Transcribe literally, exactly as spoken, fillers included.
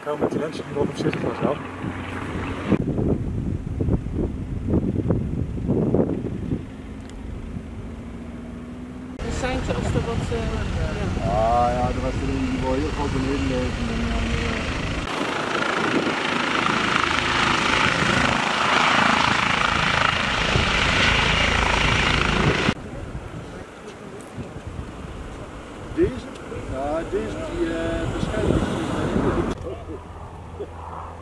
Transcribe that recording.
Nou, met die mensen die erop zitten was nou. Een seintje als er wat... Uh, ja. Ah ja, er was er een die wil heel groot beneden leven. En dan, uh... Deze? Ja, deze die uh, beschermt.